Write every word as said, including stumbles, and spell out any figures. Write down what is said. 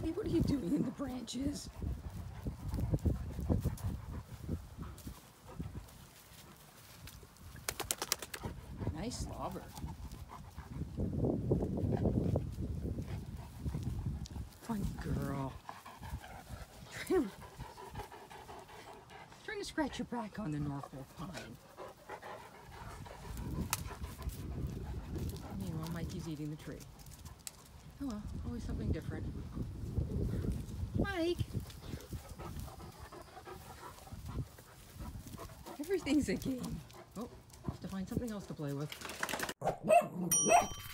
Hey, what are you doing in the branches? Nice slobber. Fun girl. Trying to, trying to scratch your back on the Norfolk Pine. Meanwhile, Mikey's eating the tree. Oh well, always something different. Mike! Everything's a game. Oh, have to find something else to play with.